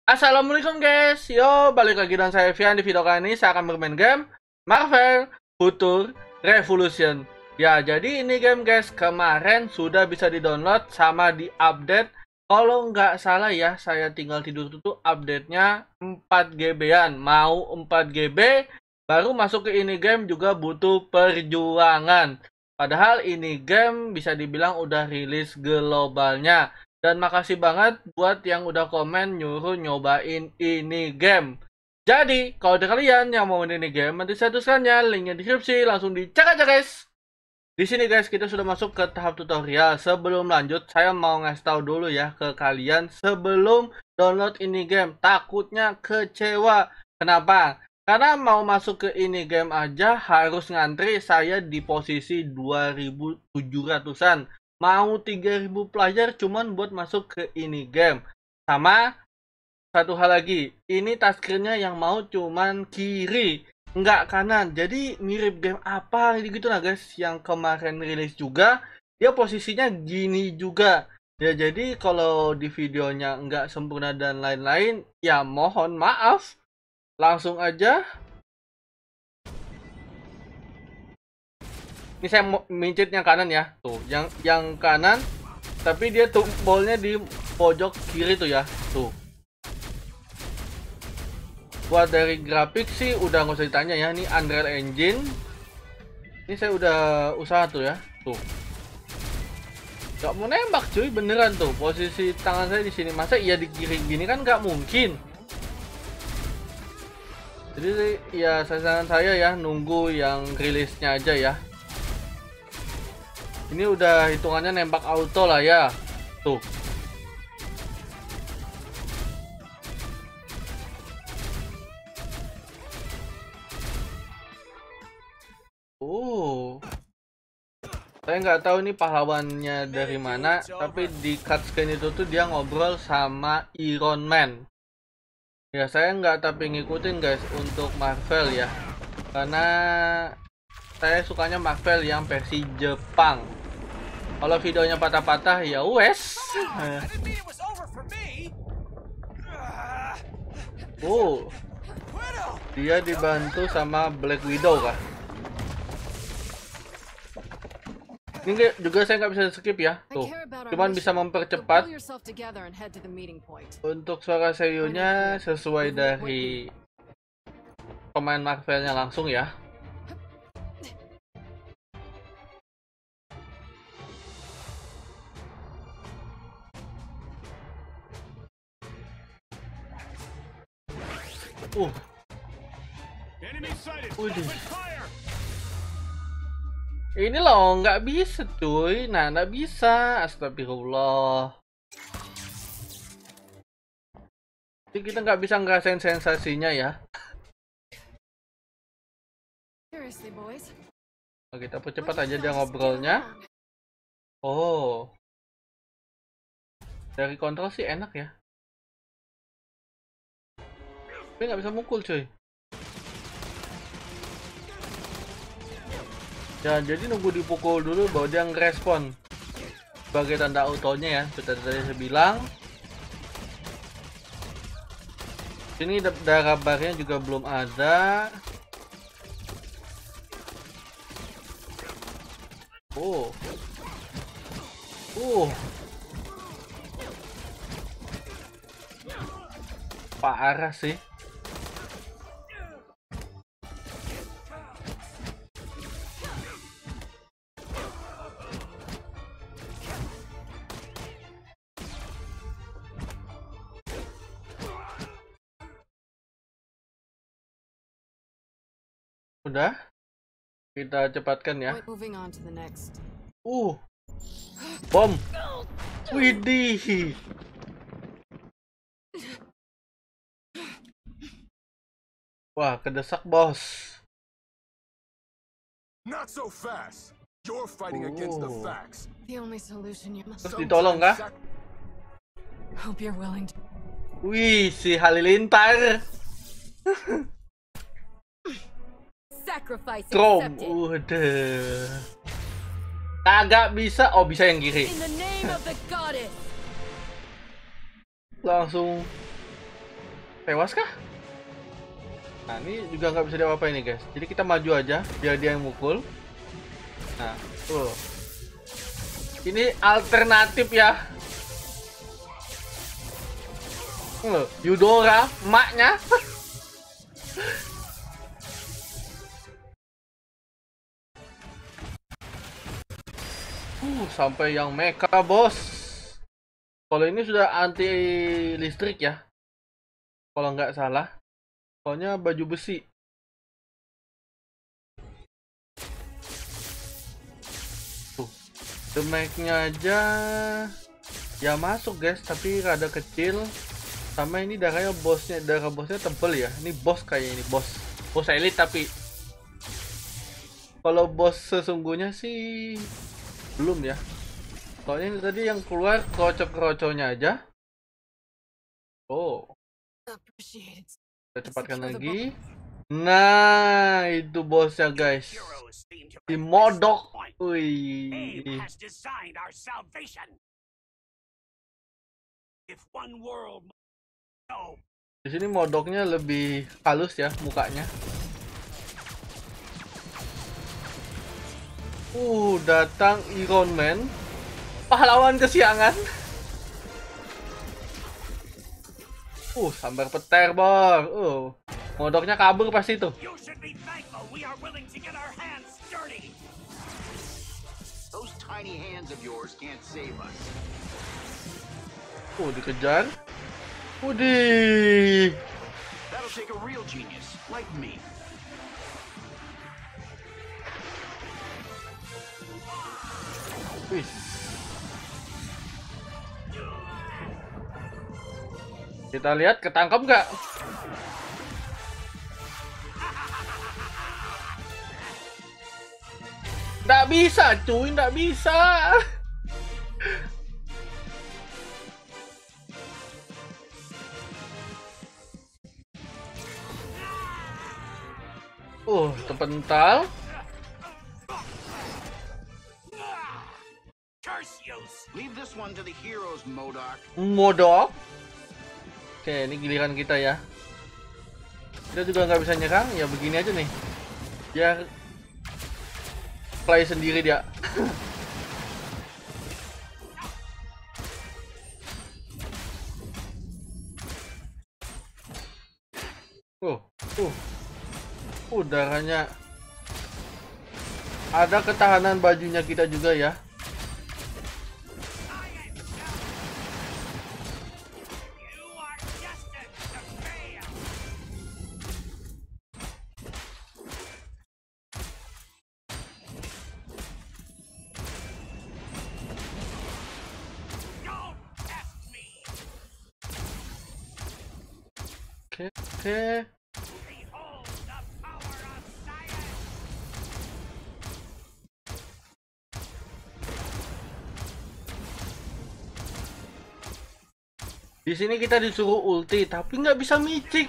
Assalamualaikum guys, yo balik lagi dengan saya Vian. Di video kali ini saya akan bermain game Marvel Future Revolution. Ya, jadi ini game guys kemarin sudah bisa di-download sama di-update. Kalau nggak salah ya, saya tinggal tidur tuh update-nya 4 GB-an. Mau 4 GB baru masuk ke ini game juga butuh perjuangan. Padahal ini game bisa dibilang udah rilis globalnya. Dan makasih banget buat yang udah komen nyuruh nyobain ini game. Jadi, kalau ada kalian yang mau ini game, nanti saya tuliskannya linknya di deskripsi, langsung dicek aja guys. Di sini guys, kita sudah masuk ke tahap tutorial. Sebelum lanjut, saya mau ngasih tahu dulu ya ke kalian sebelum download ini game. Takutnya kecewa. Kenapa? Karena mau masuk ke ini game aja harus ngantri. Saya di posisi 2700-an. Mau 3000 player cuman buat masuk ke ini game. Sama satu hal lagi, ini touchscreen-nya yang mau cuman kiri, nggak kanan. Jadi mirip game apa gitu nah guys, yang kemarin rilis juga, dia posisinya gini juga. Ya jadi kalau di videonya nggak sempurna dan lain-lain, ya mohon maaf. Langsung aja. Ini saya mau mincit yang kanan ya, tuh, yang kanan, tapi dia tombolnya di pojok kiri tuh ya, tuh. Buat dari grafik sih udah nggak usah ditanya ya, ini Unreal Engine. Ini saya udah usaha tuh ya, tuh. Gak mau nembak cuy, beneran tuh. Posisi tangan saya di sini, masa iya di kiri gini kan nggak mungkin. Jadi ya saran saya ya nunggu yang rilisnya aja ya. Ini udah hitungannya nembak auto lah ya. Tuh. Saya nggak tahu ini pahlawannya dari mana, tapi di cutscene itu tuh dia ngobrol sama Iron Man. Ya saya nggak tapi ngikutin guys untuk Marvel ya. Karena saya sukanya Marvel yang versi Jepang. Kalau videonya patah-patah ya wes. Oh, dia dibantu sama Black Widow kah? Ini juga saya nggak bisa skip ya, tuh. Cuman bisa mempercepat. Untuk suara seiyunya sesuai dari pemain Marvelnya langsung ya. Ini loh, nggak bisa cuy. Nah, nggak bisa. Astagfirullah. Jadi kita nggak bisa ngerasain sensasinya ya. Oh, kita percepat aja dia ngobrolnya. Oh. Dari kontrol sih enak ya. Tapi nggak bisa mukul cuy. Ya, jadi nunggu dipukul dulu baru dia ngerespon. Sebagai tanda autonya ya, seperti tadi saya bilang. Ini darah barnya juga belum ada. Parah sih. Udah, kita cepatkan ya. Bom. Widih. Wah, kedesak bos. Terus ditolong kah? Wih, si Halilintar. Chrome, udah. Kagak bisa, oh bisa yang kiri. Langsung Tewas kah? Nah, ini juga nggak bisa diapa-apain nih guys. Jadi kita maju aja, biar dia yang mukul. Nah, tuh. Ini alternatif ya. Eudora, emaknya. Sampai yang mecha, bos. Kalau ini sudah anti listrik ya. Kalau nggak salah. Soalnya baju besi. Tuh. Damage-nya aja ya masuk guys, tapi rada kecil. Sama ini darah bosnya tebel ya. Ini bos kayaknya, ini bos elit. Tapi kalau bos sesungguhnya sih belum ya. Soalnya ini tadi yang keluar kroco-kroconya aja. Oh, kita cepatkan lagi. Nah, itu bosnya guys, si Modok. Wih, di sini Modoknya lebih halus ya mukanya. Datang Iron Man, pahlawan kesiangan. Sambar petir bor. Modoknya kabur pasti tuh. Dikejar. Udih. Wih. Kita lihat ketangkap nggak? Nggak bisa cuy, nggak bisa. Terpental. Modok. Oke, ini giliran kita ya. Kita juga nggak bisa nyerang, ya begini aja nih. Biar play sendiri dia. Darahnya. Ada ketahanan bajunya kita juga ya. Oke. Di sini kita disuruh ulti, tapi nggak bisa micik.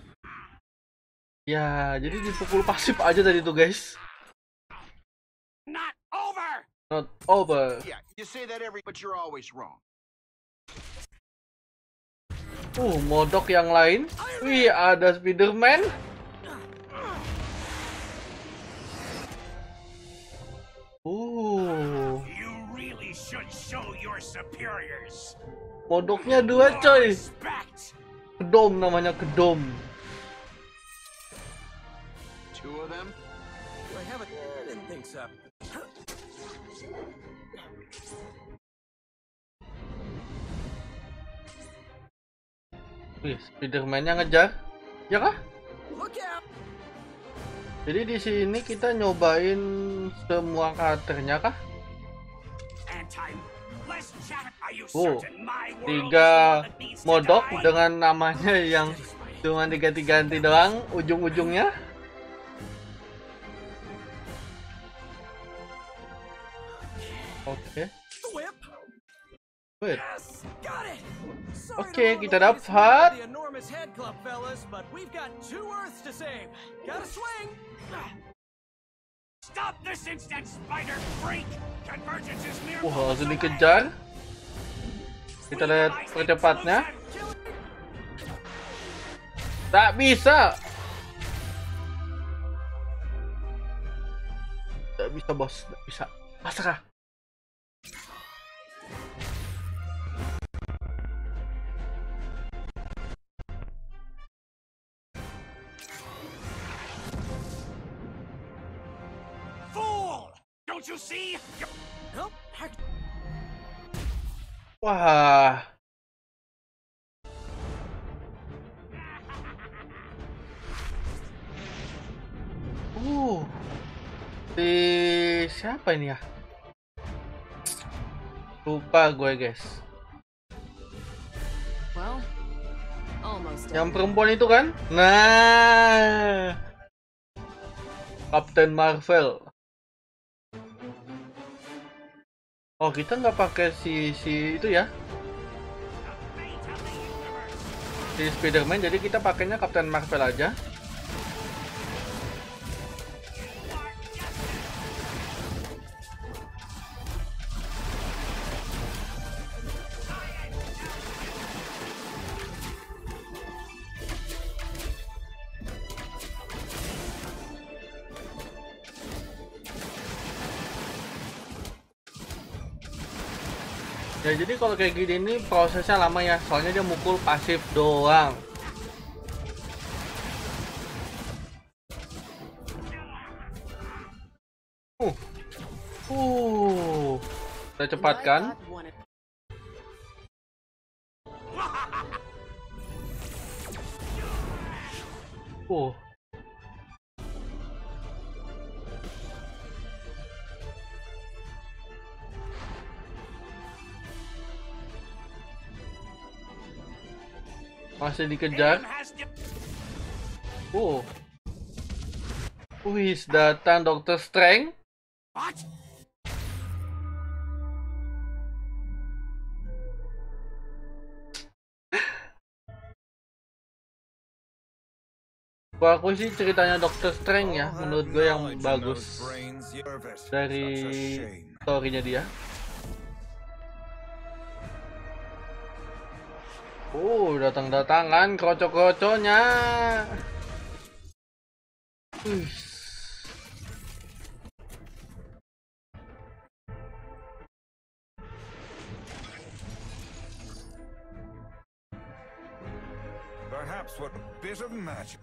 Ya, jadi dipukul pasif aja tadi tuh guys. Not over. Yeah, you say that but you're always wrong. Modok yang lain. Wih, ada Spiderman. You really should show your superiors. Modoknya 2 coy. Kedom namanya, kedom. Wih, Spiderman-nya ngejar. Ya kah? Jadi di sini kita nyobain semua karakternya kah? 3 modok dengan namanya yang cuma diganti-ganti doang ujung-ujungnya. Oke. Oke, kita dapat. Langsung dikejar. Kita lihat percepatnya. Tak bisa. Tak bisa, bos. Tak bisa. Pasrah. Fool! Don't you see? Nope. Wah. Si siapa ini ya? Lupa gue, guys. Well, almost Yang done. perempuan itu kan? Nah. Captain Marvel. Oh, kita nggak pakai si itu ya? Si Spider-Man, jadi kita pakainya Captain Marvel aja. Ya jadi kalau kayak gini ini prosesnya lama ya, soalnya dia mukul pasif doang. Uh, kita cepat kan? Masih dikejar. Wih, datang Dr. Strange. What? Kalau aku sih ceritanya Dr. Strange ya, menurut gue yang bagus dari story-nya dia. Datang-datangan kroco-kroconya. Perhaps what a bit of magic.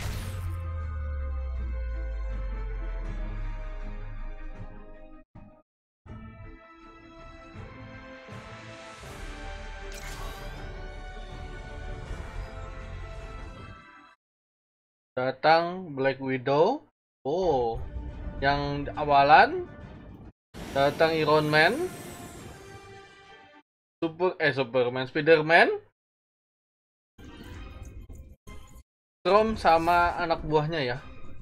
Datang Black Widow. Oh, yang awalan datang Iron Man, Superman, Spider-Man, Storm sama anak buahnya ya.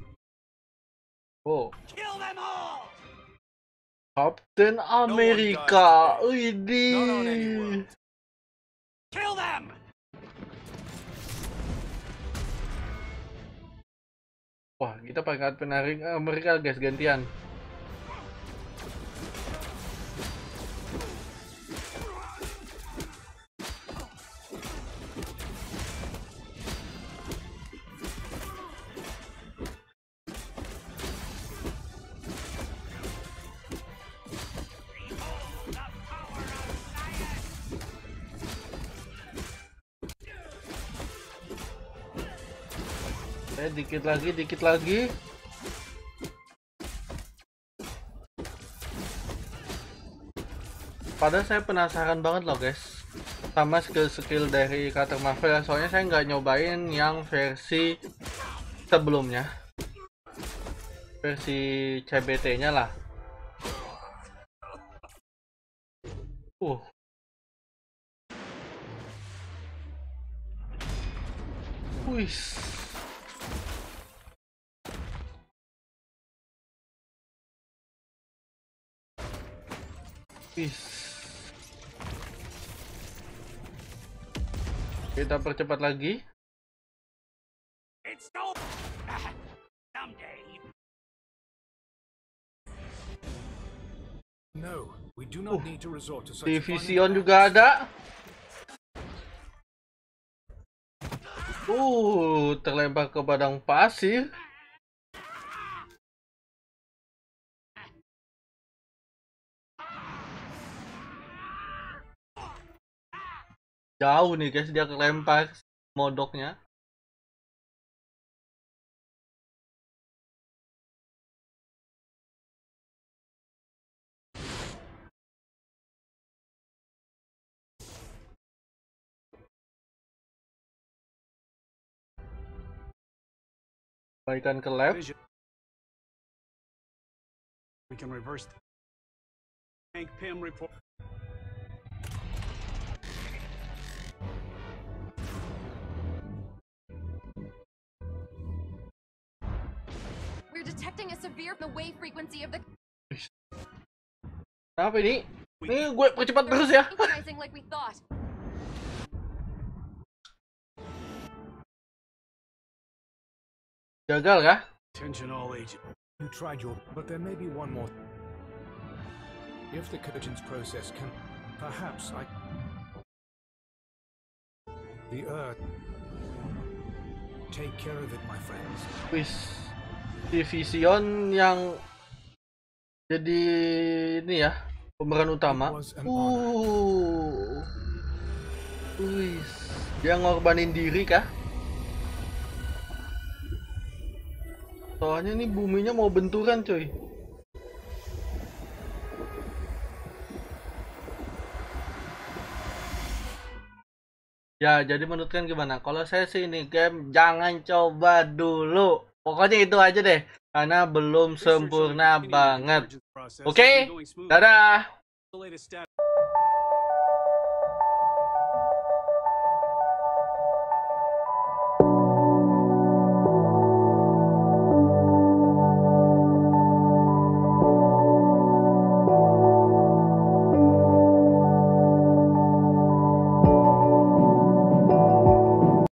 Oh, Kill them all! Captain America. Widih. Kill them! Wah, kita pakai Captain America guys, gantian. Dikit lagi. Padahal saya penasaran banget loh guys sama skill-skill dari Captain Marvel, soalnya saya nggak nyobain yang versi sebelumnya, versi CBT-nya lah. Wih. Kita percepat lagi. Division juga ada. Terlempar ke padang pasir. Jauh nih guys, dia kelempar modoknya. Baikan ke left. We can reverse. Hank Pym report. We're detecting a severe the wave frequency of the Apa ini? Ini gue percepat terus ya. synchronizing like we thought. Gagal kah? Attention all agents. You tried your, but there may be one more. If the convergence process can, perhaps I. The Earth. Take care of it, my friends. Wis, Division yang jadi ini ya pemeran utama. Wis, dia ngorbanin diri kah? Soalnya nih buminya mau benturan coy. Ya, jadi menurut kalian gimana? Kalau saya sih ini game jangan coba dulu. Pokoknya itu aja deh. Karena belum sempurna banget. Oke? Dadah!